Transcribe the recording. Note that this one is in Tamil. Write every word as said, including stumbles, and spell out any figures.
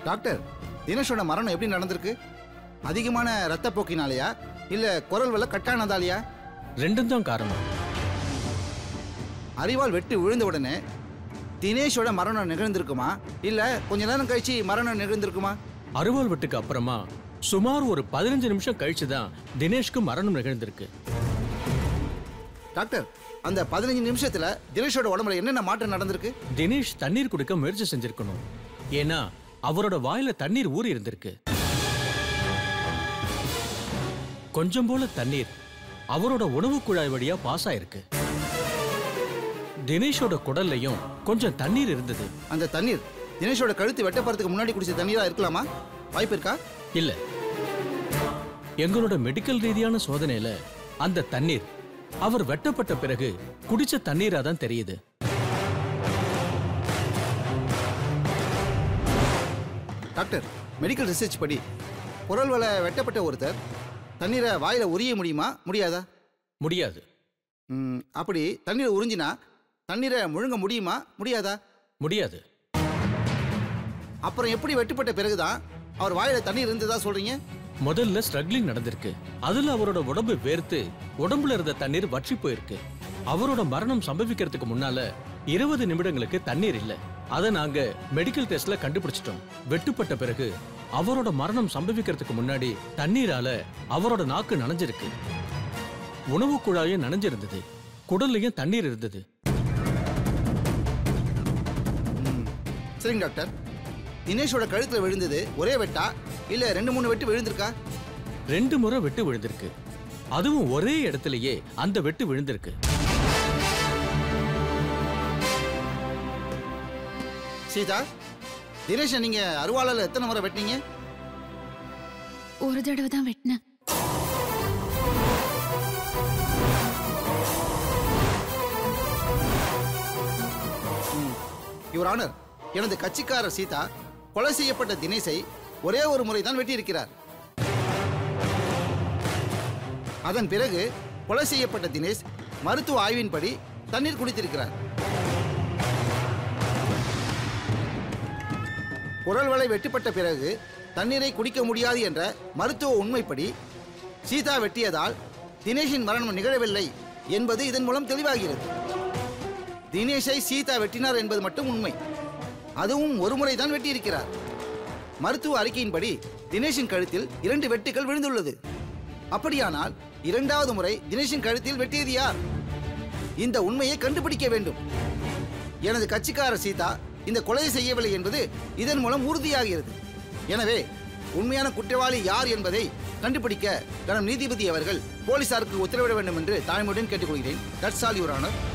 டாக்டர், தினேஷோட மரணம் எப்படி நடந்திருக்கு? அதிகமான ரத்த போக்கினாலயா இல்ல குரல் வல கட்டானதாலயா? ரெண்டும் தான் காரணம். அரிவாள் வெட்டு விழுந்த உடனே தினேஷோட மரணம் நிகழ்ந்திருக்குமா இல்ல கொஞ்ச நேரம் கழிச்சு மரணம் நிகழ்ந்திருக்குமா? அரிவாள் வெட்டுக்கு அப்புறமா சுமார் ஒரு பதினஞ்சு நிமிஷம் கழிச்சு தான் தினேஷ்க்கு மரணம் நிகழ்ந்திருக்கு. டாக்டர், அந்த பதினஞ்சு நிமிஷத்துல தினேஷோட உடம்புல என்னென்ன மாற்றம் நடந்திருக்கு? தினேஷ் தண்ணீர் குடிக்க முயற்சி செஞ்சிருக்கணும். ஏன்னா அவரோட வாயில தண்ணீர் ஊறி இருந்திருக்கு. கொஞ்சம் போல தண்ணீர் அவரோட உணவு குழாய் வழியா பாஸ் ஆயிருக்கு. தினேஷோட குடல்லையும் கொஞ்சம் தண்ணீர் இருந்தது. அந்த தண்ணீர் தினேஷோட கழுத்து வெட்டப்படுறதுக்கு முன்னாடி குடிச்ச தண்ணீரா இருக்கலாமா? வாய்ப்பு இருக்கா? இல்ல. எங்களோட மெடிக்கல் ரீதியான சோதனையில அந்த தண்ணீர் அவர் வெட்டப்பட்ட பிறகு குடிச்ச தண்ணீரா தான் தெரியுது. டாக்டர், மெடிக்கல் ரிசர்ச் படி குரல் வல வெட்டப்பட்ட ஒருத்தர் தண்ணீரை வாயில உரிய முடியுமா முடியாதா? முடியாது. அப்படி தண்ணீரை உறிஞ்சினா தண்ணீரை முழுங்க முடியுமா முடியாதா? முடியாது. அப்புறம் எப்படி வெட்டுப்பட்ட பிறகுதான் அவர் வாயில தண்ணீர் இருந்ததா சொல்றீங்க? முதல்ல ஸ்ட்ரகிளிங் நடந்திருக்கு. அதுல அவரோட உடம்பு வேர்த்து உடம்புல இருந்த தண்ணீர் வற்றி போயிருக்கு. அவரோட மரணம் சம்பவிக்கிறதுக்கு முன்னால இருபது நிமிடங்களுக்கு தண்ணீர் இல்ல. அதை நாங்க மெடிக்கல் டெஸ்ட்ல கண்டுபிடிச்சிட்டோம். வெட்டுப்பட்ட பிறகு அவரோட மரணம் சம்பவிக்கிறதுக்கு முன்னாடி தண்ணீரால அவரோட நாக்கு நனைஞ்சிருக்கு. உணவு குழாயும் நனைஞ்சிருந்தது. குடல்லையும் தண்ணீர் இருந்தது. சரிங்க டாக்டர், தினேஷோட கழுத்துல விழுந்தது ஒரே வெட்டா இல்ல ரெண்டு மூணு வெட்டு விழுந்திருக்கா? ரெண்டு முறை வெட்டு விழுந்திருக்கு. அதுவும் ஒரே இடத்திலேயே அந்த வெட்டு விழுந்திருக்கு. சீதா, தினேஷ நீங்க அருவாளால எத்தனை முறை வெட்டினீங்க? ஒரு தடவை தான் வெட்டினேன். யுவர் ஆனர், எனது கட்சிக்காரர் சீதா கொலை செய்யப்பட்ட தினேஷை ஒரே ஒரு முறை தான் வெட்டியிருக்கிறார். அதன் பிறகு கொலை செய்யப்பட்ட தினேஷ் மருத்துவ ஆய்வின்படி தண்ணீர் குடித்திருக்கிறார். குரல் வலை வெட்டுப்பட்ட பிறகு தண்ணீரை குடிக்க முடியாது என்ற மருத்துவ உண்மைப்படி சீதா வெட்டியதால் தினேஷின் மரணம் நிகழவில்லை என்பது இதன் மூலம் தெளிவாகிறது. தினேஷை சீதா வெட்டினார் என்பது மட்டும் உண்மை. அதுவும் ஒரு முறை தான் வெட்டியிருக்கிறார். மருத்துவ அறிக்கையின்படி தினேஷின் கழுத்தில் இரண்டு வெட்டுகள் விழுந்துள்ளது. அப்படியானால் இரண்டாவது முறை தினேஷின் கழுத்தில் வெட்டியது யார்? இந்த உண்மையை கண்டுபிடிக்க வேண்டும். எனது கட்சிக்காரர் சீதா இந்த கொலையை செய்யவில்லை என்பது இதன் மூலம் உறுதியாகிறது. எனவே உண்மையான குற்றவாளி யார் என்பதை கண்டுபிடிக்க கனம் நீதிபதி அவர்கள் போலீசாருக்கு உத்தரவிட வேண்டும் என்று தாழ்மையுடன் கேட்டுக்கொள்கிறேன். That's all your honour.